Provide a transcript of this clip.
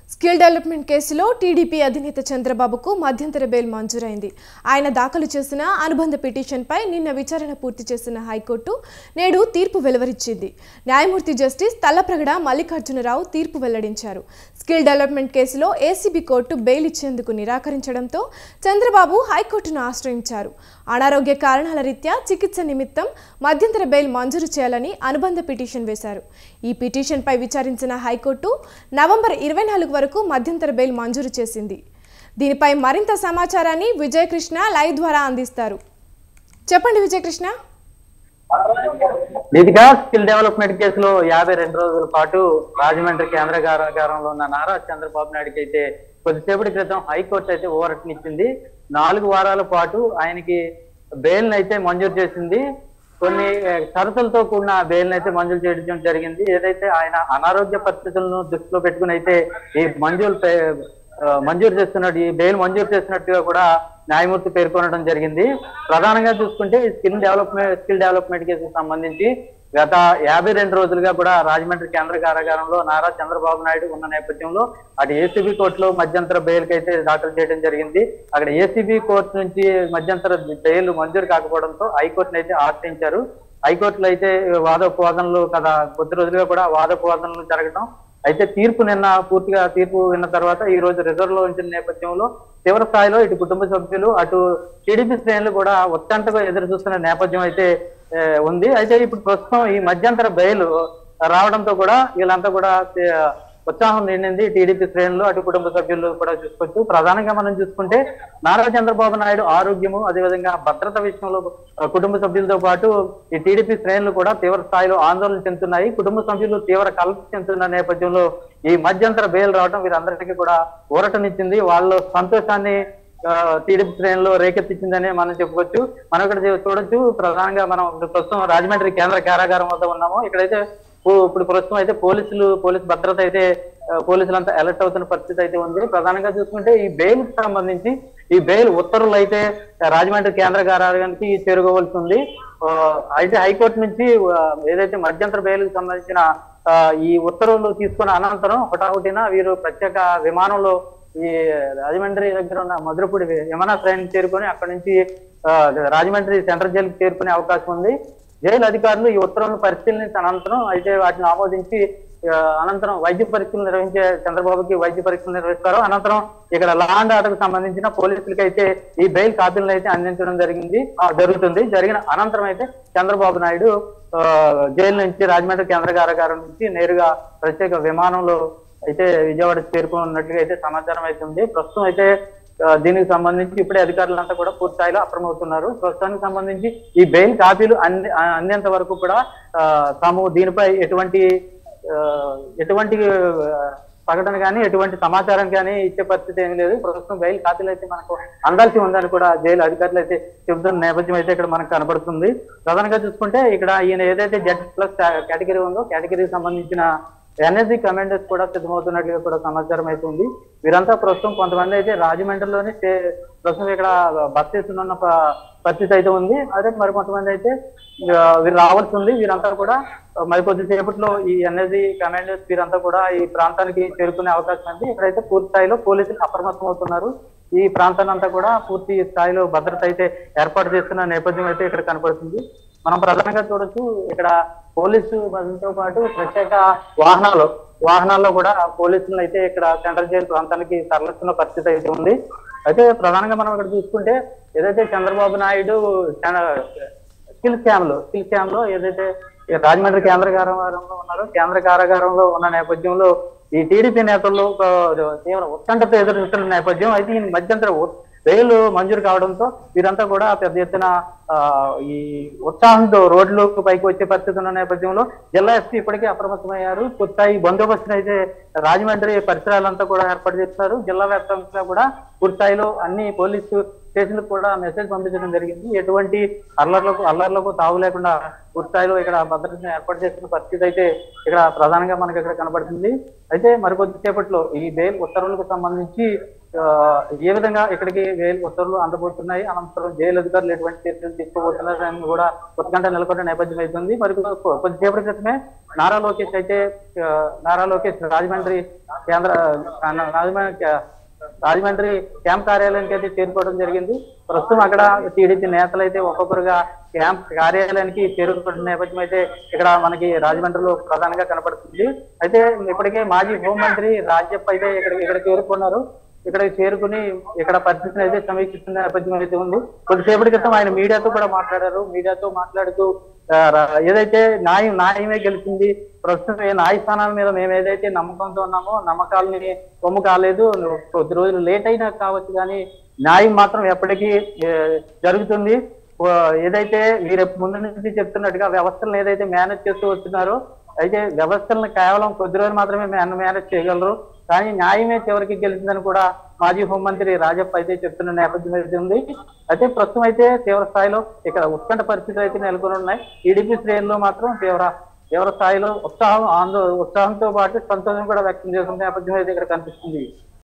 Skill development కేసులో TDP అధినేత చంద్రబాబుకు మధ్యంతర బెయిల్ మంజూరైంది. ఆయన దాఖలు చేసిన అనుబంధ పిటిషన్పై నిన్న విచారణ పూర్తి చేసిన హైకోర్టు నేడు తీర్పు వెలువరించింది. న్యాయమూర్తి జస్టిస్ తల్లప్రగడ మల్లికార్జునరావు తీర్పు వెల్లడించారు. స్కిల్ డెవలప్మెంట్ కేసులో ఏసీబీ కోర్టు బెయిల్ ఇచ్చేందుకు నిరాకరించడంతో చంద్రబాబు హైకోర్టును ఆశ్రయించారు. అనారోగ్య కారణాల రీత్యా చికిత్స నిమిత్తం మధ్యంతర బెయిల్ మంజూరు చేయాలని అనుబంధ పిటిషన్ వేశారు. ఈ పిటిషన్పై విచారించిన హైకోర్టు నవంబర్ 24 వరకు మధ్యంతర బెయిల్ మంజూరు చేసింది. దీనిపై మరింత సమాచారాన్ని విజయకృష్ణ లైవ్ ద్వారా అందిస్తారు. చెప్పండి విజయకృష్ణ. దీనిగా స్కిల్ డెవలప్మెంట్ కేసులో 52 రోజుల పాటు రాజమండ్రి కేంద్ర కారాగారంలో ఉన్న నారా చంద్రబాబు నాయుడుకి అయితే కొద్దిసేపటి క్రితం హైకోర్టు అయితే ఓరటనిచ్చింది. 4 వారాల పాటు ఆయనకి బెయిల్ అయితే మంజూరు చేసింది. కొన్ని షరతులతో కూడిన బెయిల్ అయితే మంజూరు చేయడం జరిగింది. ఏదైతే ఆయన అనారోగ్య పరిస్థితులను దృష్టిలో పెట్టుకుని అయితే ఈ మంజూరు చేస్తున్నట్టు ఈ బెయిల్ మంజూరు చేస్తున్నట్టుగా కూడా న్యాయమూర్తి పేర్కొనడం జరిగింది. ప్రధానంగా చూసుకుంటే స్కిల్ డెవలప్మెంట్ కేసుకు సంబంధించి గత 52 రోజులుగా కూడా రాజమండ్రి కేంద్ర కారాగారంలో నారా చంద్రబాబు నాయుడు ఉన్న నేపథ్యంలో అటు ఏసీబీ కోర్టులో మధ్యంతర బెయిల్ కి అయితే దాఖలు చేయడం జరిగింది. అక్కడ ఏసీబీ కోర్టు నుంచి మధ్యంతర బెయిల్ మంజూరు కాకపోవడంతో హైకోర్టును అయితే ఆశ్రయించారు. హైకోర్టులో అయితే వాదోపవాదనలు కొద్ది రోజులుగా కూడా వాదోపవాదనలు జరగడం అయితే నిన్న పూర్తిగా తీర్పు విన్న తర్వాత ఈ రోజు రిజర్వ్ లో ఉంచిన నేపథ్యంలో తీవ్ర స్థాయిలో ఇటు కుటుంబ సభ్యులు అటు టీడీపీ శ్రేణులు కూడా ఉత్కంఠగా ఎదురు చూస్తున్న నేపథ్యం అయితే ఉంది. అయితే ఇప్పుడు ప్రస్తుతం ఈ మధ్యంతర బెయిల్ రావడంతో కూడా వీళ్ళంతా కూడా ఉత్సాహం నిండింది. టీడీపీ శ్రేణులు అటు కుటుంబ సభ్యులు కూడా చూసుకోవచ్చు. ప్రధానంగా మనం చూసుకుంటే నారా చంద్రబాబు నాయుడు ఆరోగ్యము అదేవిధంగా భద్రత విషయంలో కుటుంబ సభ్యులతో పాటు ఈ టీడీపీ శ్రేణులు కూడా తీవ్ర స్థాయిలో ఆందోళన చెందుతున్నాయి. కుటుంబ సభ్యులు తీవ్ర కలత చెందుతున్న నేపథ్యంలో ఈ మధ్యంతర బెయిల్ రావడం వీరందరికీ కూడా ఊరటనిచ్చింది. వాళ్ళ సంతోషాన్ని టీడీపీ శ్రేణులు రేకెత్తించిందని మనం చెప్పుకోవచ్చు. మనం ఇక్కడ చూడొచ్చు. ప్రధానంగా మనం ప్రస్తుతం రాజమండ్రి కేంద్ర కారాగారం వద్ద ఉన్నాము. ఇక్కడైతే ఇప్పుడు ప్రస్తుతం అయితే పోలీస్ భద్రత అయితే పోలీసులంతా అలర్ట్ అవుతున్న పరిస్థితి అయితే ఉంది. ప్రధానంగా చూసుకుంటే ఈ బెయిల్ కి సంబంధించి ఈ బెయిల్ ఉత్తర్వులు అయితే రాజమండ్రి కేంద్ర కారాగారానికి చేరుకోవాల్సి ఉంది. అయితే హైకోర్టు నుంచి ఏదైతే మధ్యంతర బెయిల్ కి సంబంధించిన ఈ ఉత్తర్వులు తీసుకున్న అనంతరం హుటాహుటిన వీరు ప్రత్యేక విమానంలో ఈ రాజమండ్రి దగ్గర ఉన్న మధురపూడి విమానాశ్రయానికి చేరుకొని అక్కడి నుంచి రాజమండ్రి సెంట్రల్ జైలుకి చేరుకునే అవకాశం ఉంది. జైలు అధికారులు ఈ ఉత్తర్వులను పరిశీలించిన అనంతరం అయితే వాటిని ఆమోదించి అనంతరం వైద్య పరీక్షలు చంద్రబాబుకి వైద్య పరీక్షలు నిర్వహిస్తారు. అనంతరం ఇక్కడ లా అండ్ ఆర్డర్ కి సంబంధించిన పోలీసులకి అయితే ఈ బెయిల్ కాపీలను అయితే అందించడం జరుగుతుంది. జరిగిన అనంతరం అయితే చంద్రబాబు నాయుడు జైలు నుంచి రాజమండ్రి కేంద్ర కారాగారం నుంచి నేరుగా ప్రత్యేక విమానంలో అయితే విజయవాడ చేరుకున్నట్లుగా అయితే సమాచారం అయితే ఉంది. ప్రస్తుతం అయితే దీనికి సంబంధించి ఇప్పుడే అధికారులంతా కూడా పూర్తి స్థాయిలో అప్రమవుతున్నారు. ప్రస్తుతానికి సంబంధించి ఈ బెయిల్ కాపీలు అందేంత వరకు కూడా తాము దీనిపై ఎటువంటి ప్రకటన కానీ ఎటువంటి సమాచారం కానీ ఇచ్చే పరిస్థితి ఏమీ లేదు. ప్రస్తుతం బెయిల్ కాపీలు అయితే మనకు అందాల్సి ఉందని కూడా జైలు అధికారులు అయితే చెబుతున్న నేపథ్యం అయితే ఇక్కడ మనకు కనబడుతుంది. ప్రధానంగా చూసుకుంటే ఇక్కడ ఈయన ఏదైతే Z+ కేటగిరీ ఉందో కేటగిరీకి సంబంధించిన ఎన్ఎస్జీ కమాండర్స్ కూడా సిద్ధమవుతున్నట్లుగా కూడా సమాచారం అయితే ఉంది. వీరంతా ప్రస్తుతం కొంతమంది అయితే రాజమండ్రిలోనే ప్రస్తుతం ఇక్కడ బస్ చేస్తున్న పరిస్థితి అయితే ఉంది. అదే మరి కొంతమంది అయితే వీరు రావాల్సి ఉంది. వీరంతా కూడా మరికొద్ది సేపట్లో ఈ ఎన్ఎస్జీ కమాండర్స్ వీరంతా కూడా ఈ ప్రాంతానికి చేరుకునే అవకాశం ఉంది. ఇక్కడైతే పూర్తి స్థాయిలో పోలీసులు అప్రమత్తం అవుతున్నారు. ఈ ప్రాంతాన్ని అంతా కూడా పూర్తి స్థాయిలో భద్రత అయితే ఏర్పాటు చేస్తున్న నేపథ్యం అయితే ఇక్కడ కనపడుతుంది. మనం ప్రధానంగా చూడొచ్చు. ఇక్కడ పోలీసు బలతో పాటు ప్రత్యేక వాహనాల్లో కూడా పోలీసులను అయితే ఇక్కడ సెంట్రల్ జైలు ప్రాంతానికి తరలిస్తున్న పరిస్థితి అయితే ఉంది. అయితే ప్రధానంగా మనం ఇక్కడ చూసుకుంటే ఏదైతే చంద్రబాబు నాయుడు స్కిల్ స్కామ్ లో ఏదైతే రాజమండ్రి కేంద్ర కారాగారంలో ఉన్నారో కేంద్ర కారాగారంలో ఉన్న నేపథ్యంలో ఈ టీడీపీ నేతల్లో తీవ్ర ఉత్కంఠతో ఎదురు చూస్తున్న నేపథ్యం అయితే ఈ మధ్యంతర బెయిల్ మంజూరు కావడంతో వీరంతా కూడా పెద్ద ఎత్తున ఈ ఉత్సాహంతో రోడ్లు పైకి వచ్చే పరిస్థితి ఉన్న నేపథ్యంలో జిల్లా ఎస్పీ ఇప్పటికే అప్రమత్తమయ్యారు. పూర్తి బందోబస్తును అయితే రాజమండ్రి పరిసరాలంతా కూడా ఏర్పాటు చేస్తున్నారు. జిల్లా వ్యాప్తంగా కూడా పూర్తి స్థాయిలో అన్ని పోలీసు స్టేషన్లకు కూడా మెసేజ్ పంపించడం జరిగింది. ఎటువంటి అల్లర్లకు తావు లేకుండా పూర్తి స్థాయిలో ఇక్కడ భద్రతను ఏర్పాటు చేసిన పరిస్థితి అయితే ఇక్కడ ప్రధానంగా మనకి ఇక్కడ కనబడుతుంది. అయితే మరికొద్దిసేపట్లో ఈ బెయిల్ ఉత్తర్వులకు సంబంధించి ఏ విధంగా ఇక్కడికి బెయిల్ ఉత్తర్వులు అందబోతున్నాయి, అనంతరం జైలు అధికారులు ఎటువంటి చర్యలు తీసుకోబోతున్నారని కూడా ఉత్కంఠ నెలకొన్న నేపథ్యం అవుతుంది. మరి కొద్దిసేపటి క్రితమే నారా లోకేష్ రాజమండ్రి క్యాంప్ కార్యాలయానికి అయితే చేరుకోవడం జరిగింది. ప్రస్తుతం అక్కడ టీడీపీ నేతలు అయితే ఒక్కొక్కరుగా క్యాంప్ కార్యాలయానికి చేరుకుంటున్న నేపథ్యం అయితే ఇక్కడ మనకి రాజమండ్రిలో ప్రధానంగా కనపడుతుంది. అయితే ఇప్పటికే మాజీ హోంమంత్రి రాజ్యప్ప అయితే ఇక్కడ చేరుకున్నారు. ఇక్కడికి చేరుకుని ఇక్కడ పరిస్థితిని అయితే సమీక్షిస్తున్న నేపథ్యం అయితే ఉంది. కొద్దిసేపటి క్రితం ఆయన మీడియాతో కూడా మాట్లాడారు. మీడియాతో మాట్లాడుతూ ఏదైతే న్యాయమే గెలిచింది, ప్రస్తుతం న్యాయస్థానాల మీద మేము ఏదైతే నమ్మకంతో ఉన్నామో నమ్మకాలని కొమ్ము కాలేదు, కొద్ది రోజులు లేట్ అయినా కావచ్చు కానీ న్యాయం మాత్రం ఎప్పటికీ జరుగుతుంది. ఏదైతే మీరు ముందు నుంచి చెప్తున్నట్టుగా వ్యవస్థలను ఏదైతే మేనేజ్ చేస్తూ వస్తున్నారో అయితే వ్యవస్థలను కేవలం కొద్ది రోజులు మాత్రమే మేనేజ్ చేయగలరు, కానీ న్యాయమే చివరికి గెలిచిందని కూడా మాజీ హోంమంత్రి రాజప్ప అయితే చెప్తున్న నేపథ్యం అయితే ఉంది. అయితే ప్రస్తుతం అయితే తీవ్ర స్థాయిలో ఇక్కడ ఉత్కంఠ పరిస్థితులు అయితే నెలకొని ఉన్నాయి. టీడీపీ శ్రేణుల్లో మాత్రం తీవ్ర స్థాయిలో ఉత్సాహంతో పాటు సంతోషం కూడా వ్యక్తం చేస్తున్న నేపథ్యం అయితే ఇక్కడ కనిపిస్తుంది.